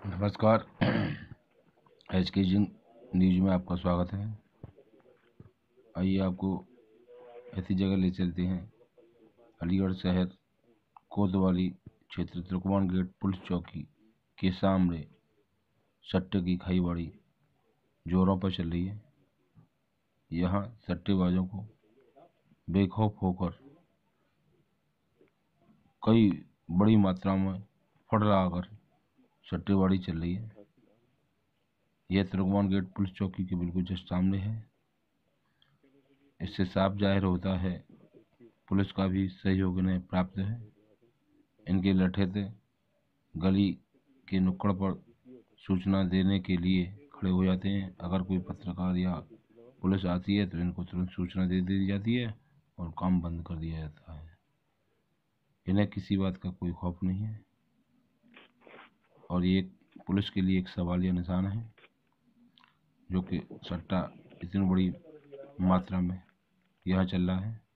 नमस्कार। HKG news में आपका स्वागत है। आइए आपको ऐसी जगह ले चलते हैं। अलीगढ़ शहर कोतवाली क्षेत्र तुर्कमान गेट पुलिस चौकी के सामने सट्टे की खाईबाड़ी जोरों पर चल रही है। यहाँ सट्टेबाजों को बेखौफ होकर कई बड़ी मात्रा में फंड लगाकर सट्टेबाजी चल रही है। यह तुर्कमान गेट पुलिस चौकी के बिल्कुल जस्ट सामने है। इससे साफ जाहिर होता है पुलिस का भी सहयोग इन्हें प्राप्त है। इनके लठे थे गली के नुक्कड़ पर सूचना देने के लिए खड़े हो जाते हैं। अगर कोई पत्रकार या पुलिस आती है तो इनको तुरंत सूचना दे दी जाती है और काम बंद कर दिया जाता है। इन्हें किसी बात का कोई खौफ नहीं है और ये पुलिस के लिए एक सवालिया निशान है, जो कि सट्टा इतनी बड़ी मात्रा में यहाँ चल रहा है।